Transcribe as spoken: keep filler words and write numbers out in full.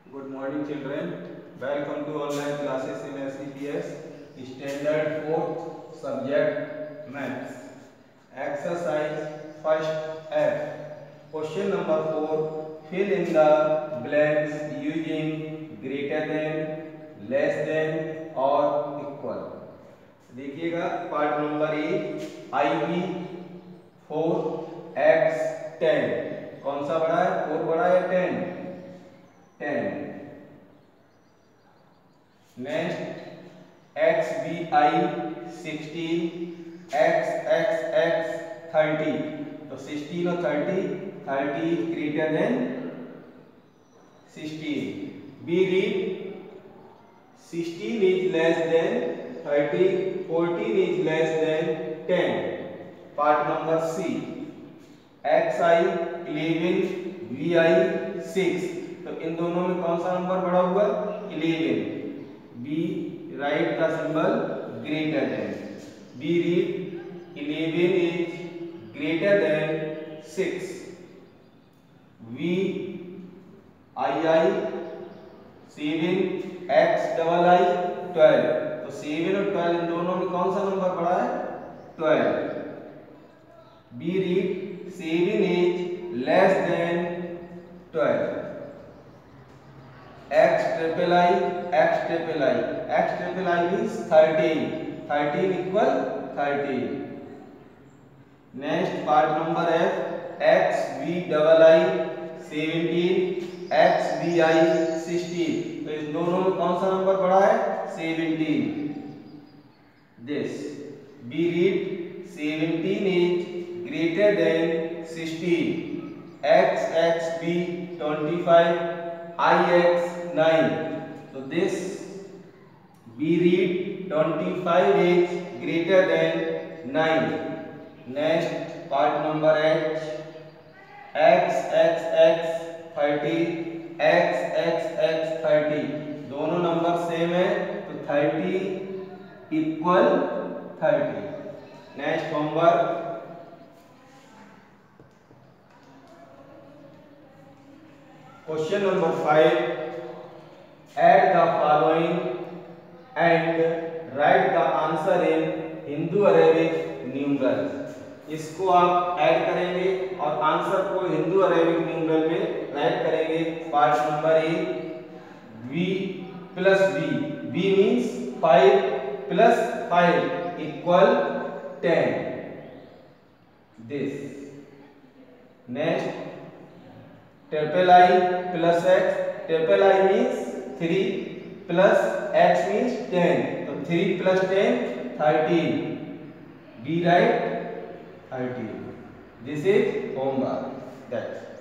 Good morning, children. Welcome to online classes in S C P S Standard fourth Subject Maths. Exercise first F. Question number four. Fill in the blanks using greater than, less than or equal. देखिएगा part number A I V four X ten. कौन सा बड़ा है? Four बड़ा है ten? Ten. Next X V I sixteen, X X X thirty. तो sixteen और thirty, thirty is greater than sixteen. We read sixteen is less than thirty, fourteen is less than ten. Part number C X I eleven, V I six. तो इन दोनों में कौन सा नंबर बड़ा हुआ? Eleven. B write the symbol greater than. We read eleven is greater than six. V I I seven, X double I twelve. तो सेवन और ट्वेल्व इन दोनों में कौन सा नंबर बड़ा है? Twelve. We read seven is less than twelve. X triple I, X triple I, X triple I means thirteen. Thirteen equal thirteen. Next part number F X V double I seventeen, X V I sixteen. तो इस दोनों में कौन सा नंबर बड़ा है? Seventeen. This we read seventeen is greater than sixteen. X X B twenty-five, I X nine. So this B read twenty-five is greater than nine. Next part number H X X X thirty, X X X thirty. दोनों नंबर same है तो thirty equal thirty. Next homework Question number five. Add the following and write the answer in Hindu Arabic numerals. इसको आप add करेंगे और answer को Hindu Arabic numeral में राइट करेंगे. Part number A v plus B. b means five plus five equal ten. This. Next triple I plus X. Triple I means three plus X means ten. तो three plus ten thirteen. We write thirteen. This is homework. That's